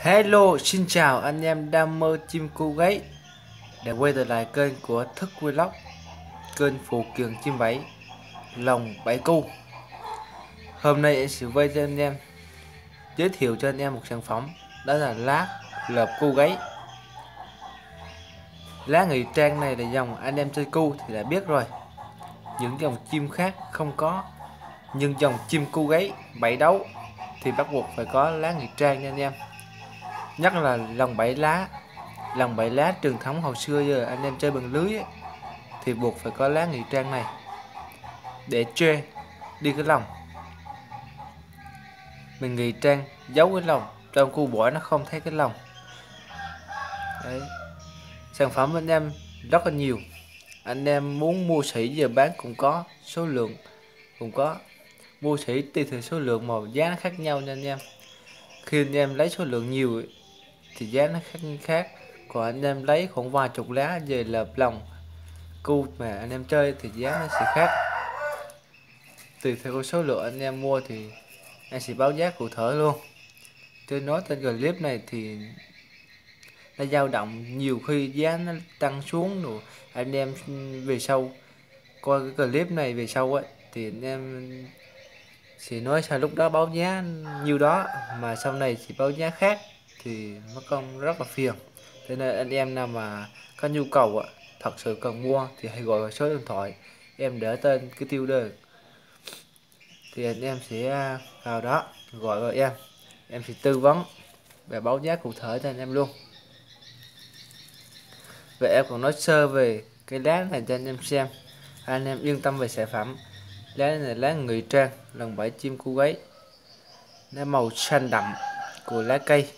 Hello, xin chào anh em đam mê chim cu gáy đã quay trở lại kênh của Thức Vlog, kênh phụ kiện chim bẫy lồng bẫy cu. Hôm nay em sẽ quay cho anh em giới thiệu cho anh em một sản phẩm, đó là lá lợp cu gáy. Lá ngụy trang này là dòng anh em chơi cu thì đã biết rồi, những dòng chim khác không có, nhưng dòng chim cu gáy bẫy đấu thì bắt buộc phải có lá ngụy trang nha anh em. Nhất là lồng bẫy lá truyền thống hồi xưa giờ anh em chơi bằng lưới ấy, thì buộc phải có lá ngụy trang này để che đi cái lồng. Mình ngụy trang giấu cái lồng trong cu bổi, nó không thấy cái lồng. Đấy. Sản phẩm anh em rất là nhiều, anh em muốn mua sỉ giờ bán cũng có, số lượng cũng có. Mua sỉ tùy theo số lượng mà giá nó khác nhau nha anh em. Khi anh em lấy số lượng nhiều ấy, thì giá nó khác, còn anh em lấy khoảng vài chục lá về lợp lồng cu mà anh em chơi thì giá nó sẽ khác. Tùy theo số lượng anh em mua thì anh sẽ báo giá cụ thể luôn. Tôi nói trên clip này thì nó dao động, nhiều khi giá nó tăng xuống rồi. Anh em về sau coi cái clip này về sau ấy thì anh em sẽ nói sao lúc đó báo giá nhiêu đó mà sau này thì báo giá khác thì mất công rất là phiền. Cho nên anh em nào mà có nhu cầu ạ, thật sự cần mua thì hãy gọi vào số điện thoại em để tên cái tiêu đề, thì anh em sẽ vào đó gọi vào em sẽ tư vấn và báo giá cụ thể cho anh em luôn. Và em còn nói sơ về cái lá này cho anh em xem, anh em yên tâm về sản phẩm. Lá này là lá ngụy trang lồng bẫy chim cu gáy, nó màu xanh đậm của lá cây.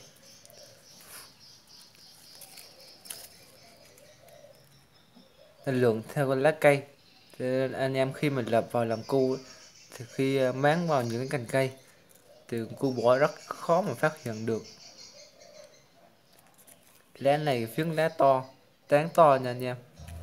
Nó lượng theo con lá cây, cho nên anh em khi mình lợp vào làm cu thì khi máng vào những cái cành cây thì cu bọ rất khó mà phát hiện được. Lá này phiến lá to, tán to nha anh em,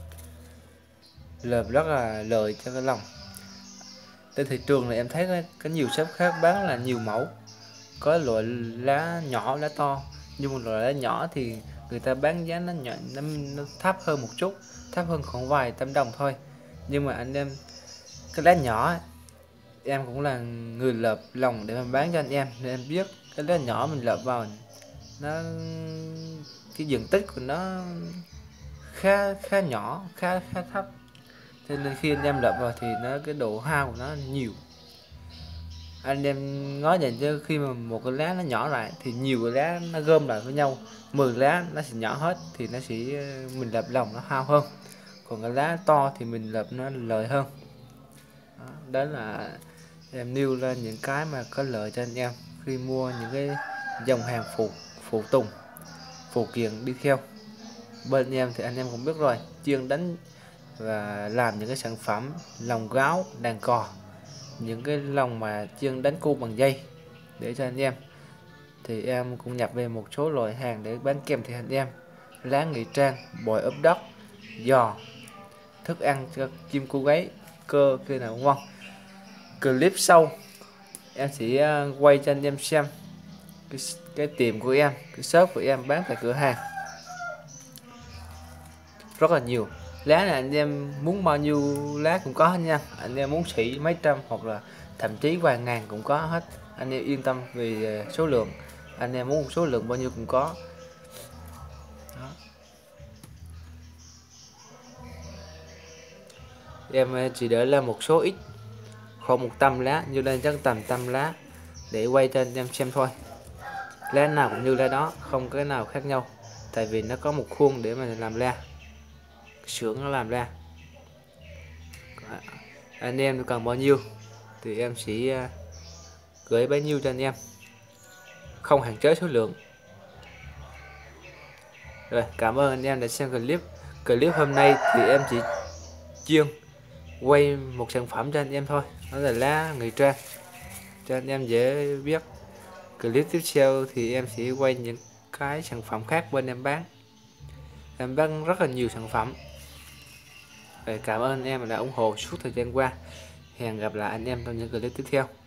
lợp rất là lợi cho cái lồng. Trên thị trường này em thấy có nhiều shop khác bán là nhiều mẫu, có loại lá nhỏ lá to, nhưng mà loại lá nhỏ thì người ta bán giá nó nhỏ, nó thấp hơn một chút, thấp hơn khoảng vài trăm đồng thôi. Nhưng mà anh em cái lá nhỏ em cũng là người lợp lồng để mà bán cho anh em nên em biết cái lá nhỏ mình lợp vào nó cái diện tích của nó khá khá nhỏ, khá khá thấp, cho nên khi anh em lợp vào thì nó cái độ hao của nó nhiều. Anh em nói vậy chứ khi mà một cái lá nó nhỏ lại thì nhiều cái lá nó gom lại với nhau, 10 lá nó sẽ nhỏ hết thì nó sẽ mình lợp lồng nó hao hơn, còn cái lá to thì mình lợp nó lợi hơn. Đó là em nêu ra những cái mà có lợi cho anh em khi mua những cái dòng hàng phụ tùng phụ kiện đi theo bên anh em. Thì anh em cũng biết rồi, chuyên đánh và làm những cái sản phẩm lồng gáo đàn cò, những cái lồng mà chuyên đánh cu bằng dây để cho anh em. Thì em cũng nhập về một số loại hàng để bán kèm thì anh em: lá ngụy trang, bồi ướp đất, giò, thức ăn cho chim cu gáy, cơ kia nào vân vân. Clip sau em sẽ quay cho anh em xem cái tiệm của em, cái shop của em bán tại cửa hàng rất là nhiều. Lá này anh em muốn bao nhiêu lá cũng có hết nha, anh em muốn xỉ mấy trăm hoặc là thậm chí vài ngàn cũng có hết, anh em yên tâm về số lượng, anh em muốn số lượng bao nhiêu cũng có. Đó. Em chỉ để là một số ít, khoảng 100 lá, như đây chắc tầm 100 lá để quay cho anh em xem thôi. Lá nào cũng như lá đó, không cái nào khác nhau, tại vì nó có một khuôn để mà làm ra, xưởng nó làm ra. Anh em cần bao nhiêu thì em sẽ gửi bấy nhiêu cho anh em, không hạn chế số lượng. Rồi, cảm ơn anh em đã xem clip hôm nay. Thì em chỉ chuyên quay một sản phẩm cho anh em thôi, đó là lá ngụy trang, cho anh em dễ biết. Clip tiếp theo thì em sẽ quay những cái sản phẩm khác bên em bán rất là nhiều sản phẩm. Rồi, cảm ơn anh em đã ủng hộ suốt thời gian qua. Hẹn gặp lại anh em trong những clip tiếp theo.